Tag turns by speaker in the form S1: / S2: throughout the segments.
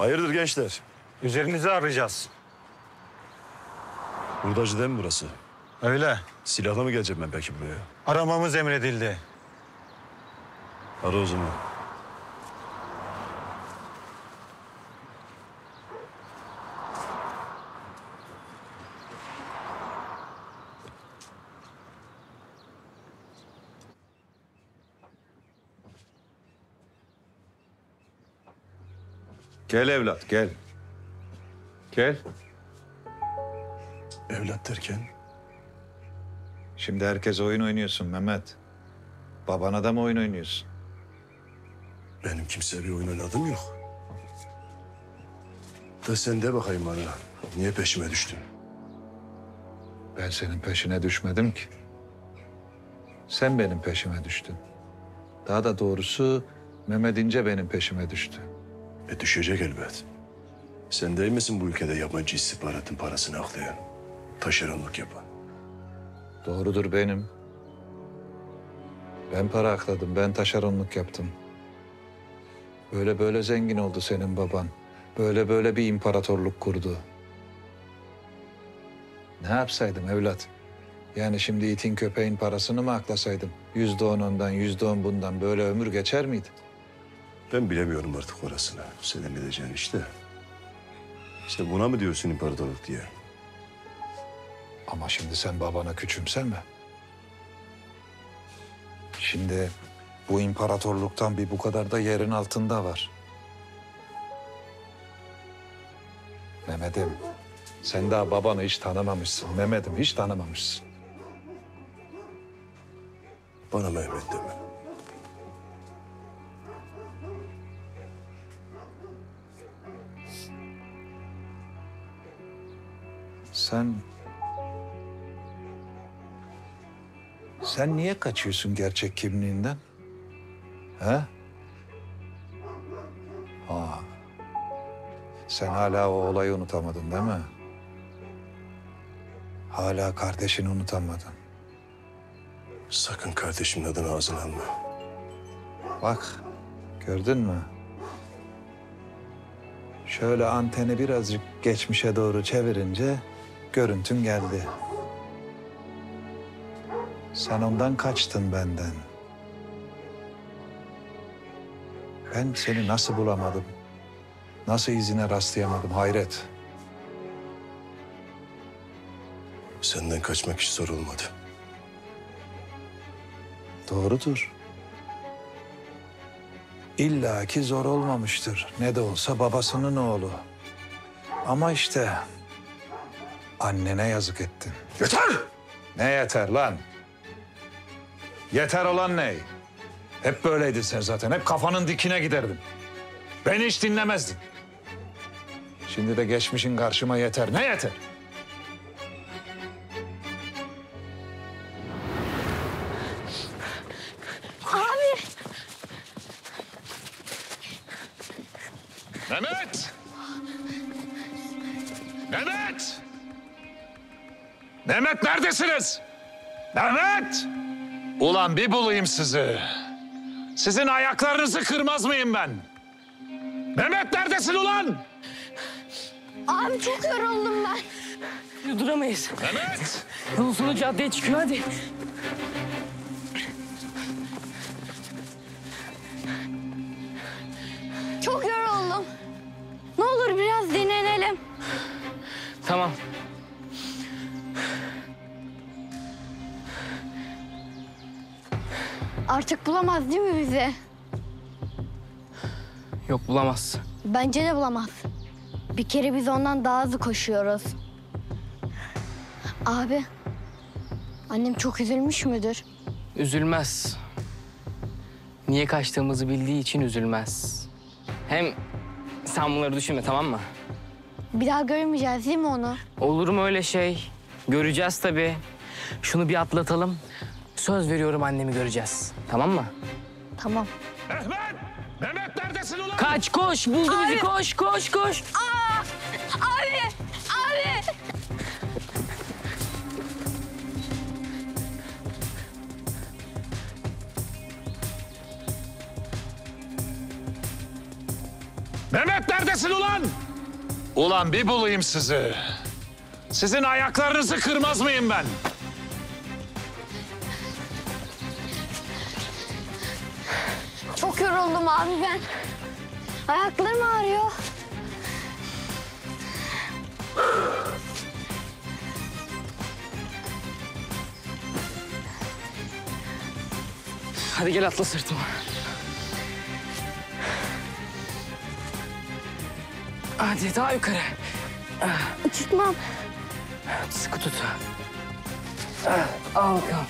S1: Hayırdır gençler?
S2: Üzerinizi arayacağız.
S1: Hurdacı değil mi burası?
S2: Öyle.
S1: Silahla mı geleceğim ben peki buraya?
S2: Aramamız emredildi.
S1: Ara o zaman.
S3: Gel evlat, gel. Gel.
S1: Evlat derken?
S3: Şimdi herkes oyun oynuyorsun Mehmet. Babana da mı oyun oynuyorsun?
S1: Benim kimseye bir oyun oynadım yok. Da sen de bakayım bana. Niye peşime düştün?
S3: Ben senin peşine düşmedim ki. Sen benim peşime düştün. Daha da doğrusu Mehmet İnce benim peşime düştü.
S1: Düşecek elbet. Sen değil misin bu ülkede yabancı istihbaratın parasını aklayan? Taşeronluk yapan.
S3: Doğrudur benim. Ben para akladım, ben taşeronluk yaptım. Böyle böyle zengin oldu senin baban. Böyle böyle bir imparatorluk kurdu. Ne yapsaydım evlat? Yani şimdi itin köpeğin parasını mı aklasaydım? %10 ondan, %10 bundan böyle ömür geçer miydi?
S1: Ben bilemiyorum artık orasını. Senin bileceğin işte. İşte buna mı diyorsun imparatorluk diye?
S3: Ama şimdi sen babana küçümseme. Şimdi bu imparatorluktan bir bu kadar da yerin altında var. Mehmet'im, sen daha babanı hiç tanımamışsın. Mehmet'im hiç tanımamışsın.
S1: Bana Mehmet deme.
S3: Sen niye kaçıyorsun gerçek kimliğinden? He? Sen hala o olayı unutamadın değil mi? Hala kardeşini unutamadın.
S1: Sakın kardeşimin adını ağzına alma.
S3: Bak, gördün mü? Şöyle anteni birazcık geçmişe doğru çevirince görüntün geldi. Sen ondan kaçtın benden. Ben seni nasıl bulamadım? Nasıl izine rastlayamadım hayret.
S1: Senden kaçmak hiç zor olmadı.
S3: Doğrudur. İlla ki zor olmamıştır. Ne de olsa babasının oğlu. Ama işte annene yazık ettin.
S1: Yeter!
S3: Ne yeter lan? Yeter olan ne? Hep böyleydin sen zaten. Hep kafanın dikine giderdin. Beni hiç dinlemezdin. Şimdi de geçmişin karşıma yeter. Ne yeter?
S4: Abi!
S3: Mehmet! Mehmet! Mehmet neredesiniz? Mehmet! Ulan bir bulayım sizi. Sizin ayaklarınızı kırmaz mıyım ben? Mehmet neredesin ulan?
S4: Abi çok yoruldum ben.
S5: Duramayız.
S3: Mehmet!
S5: Yolun sonu caddeye çıkıyor hadi.
S4: Çok yoruldum. Ne olur biraz dinlenelim.
S5: Tamam.
S4: Artık bulamaz değil mi bizi?
S5: Yok bulamaz.
S4: Bence de bulamaz. Bir kere biz ondan daha hızlı koşuyoruz. Abi, annem çok üzülmüş müdür?
S5: Üzülmez. Niye kaçtığımızı bildiği için üzülmez. Hem sen bunları düşünme tamam mı?
S4: Bir daha görmeyeceğiz değil mi onu?
S5: Olur mu öyle şey? Göreceğiz tabii. Şunu bir atlatalım. Söz veriyorum annemi göreceğiz. Tamam mı?
S4: Tamam.
S3: Mehmet! Mehmet neredesin ulan?
S5: Kaç koş buldu bizi koş koş koş.
S4: Abi! Abi!
S3: Mehmet neredesin ulan? Ulan bir bulayım sizi. Sizin ayaklarınızı kırmaz mıyım ben?
S4: Çok yoruldum abi ben. Ayaklarım ağrıyor.
S5: Hadi gel atla sırtıma. Hadi daha yukarı.
S4: Uçurtmam.
S5: Sıkı tut. Al bakalım.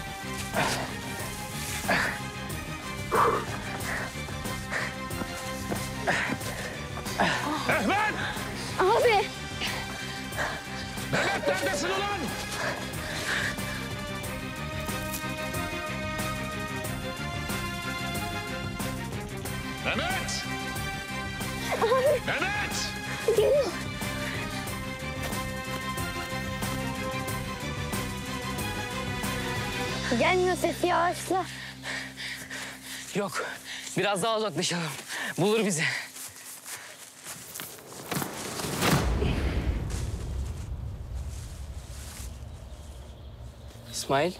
S3: Mehmet!
S4: Abi.
S3: Mehmet neredesin ulan? Mehmet! Mehmet!
S4: Geliyor. Gelmiyor ses, yavaşla.
S5: Yok. Biraz daha uzaklaşalım. Bulur bizi. İsmail.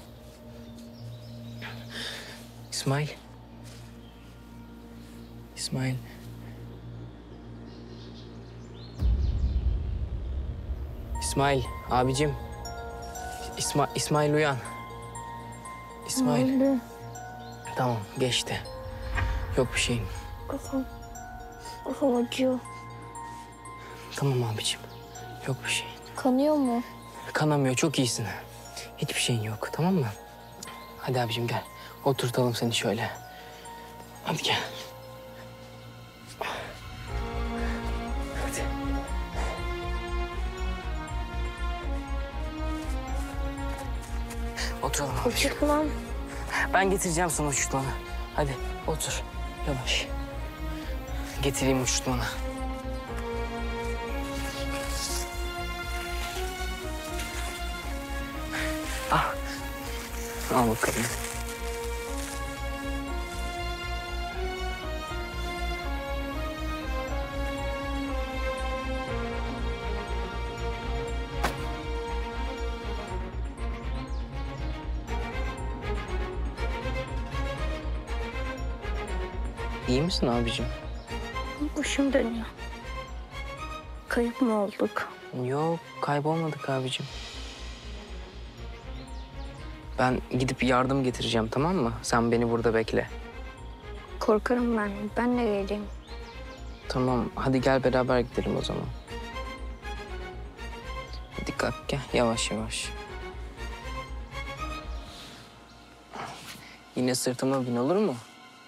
S5: İsmail. İsmail. İsmail abicim. İsmail uyan. İsmail. Tamam geçti. Yok bir şeyin.
S4: Kafam acıyor.
S5: Tamam abicim. Yok bir şeyin.
S4: Kanıyor mu?
S5: Kanamıyor, çok iyisin. Hiçbir şeyin yok, tamam mı? Hadi abicim gel. Oturtalım seni şöyle. Hadi gel. Hadi. Oturalım abi.
S4: Uçurtmam.
S5: Ben getireceğim sana uçurtmanı. Hadi otur. Yavaş. Getireyim uçurtmanı. Ah. Al bakalım. İyi misin abicim?
S4: Başım dönüyor. Kayıp mı olduk?
S5: Yok, kaybolmadık abicim. Ben gidip yardım getireceğim, tamam mı? Sen beni burada bekle.
S4: Korkarım ben. Ben de geleyim.
S5: Tamam, hadi gel beraber gidelim o zaman. Hadi kalk gel, yavaş yavaş. Yine sırtıma bin, olur mu?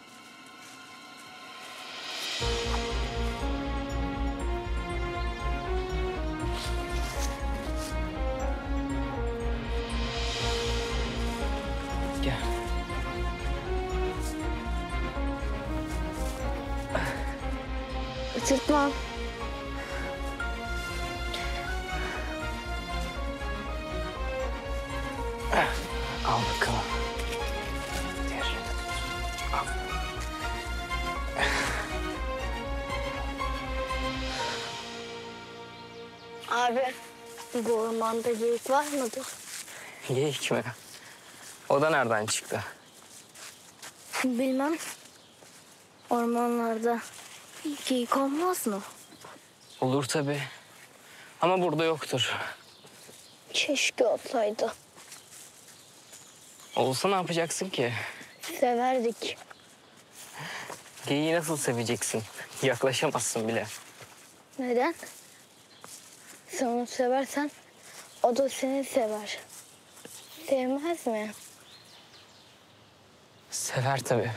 S5: Gel.
S4: Uçurtmam.
S5: Al bakalım. Al.
S4: Abi, bu ormanda geyik var mıdır?
S5: Geyik mi? O da nereden çıktı?
S4: Bilmem. Ormanlarda geyik olmaz mı?
S5: Olur tabii. Ama burada yoktur.
S4: Keşke olsaydı.
S5: Olsa ne yapacaksın ki?
S4: Severdik.
S5: Geyiği nasıl seveceksin? Yaklaşamazsın bile.
S4: Neden? Sen onu seversen o da seni sever. Sevmez mi?
S5: Sever tabii.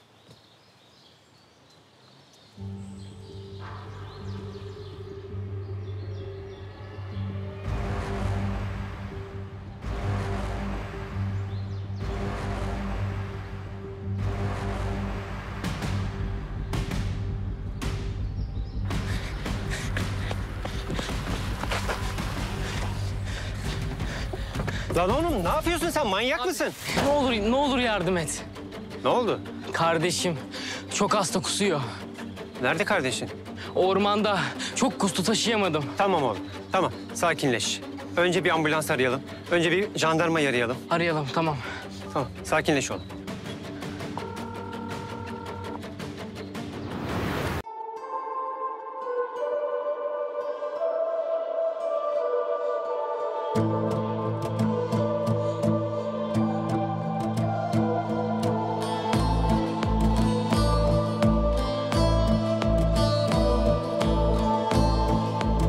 S2: Lan oğlum ne yapıyorsun sen? Manyak mısın?
S5: Ne olur yardım et.
S2: Ne oldu?
S5: Kardeşim çok hasta kusuyor.
S2: Nerede kardeşin?
S5: Ormanda çok kustu, taşıyamadım.
S2: Tamam oğlum, tamam. Sakinleş. Önce bir ambulans arayalım. Önce bir jandarma arayalım.
S5: Arayalım, tamam.
S2: Tamam, sakinleş oğlum.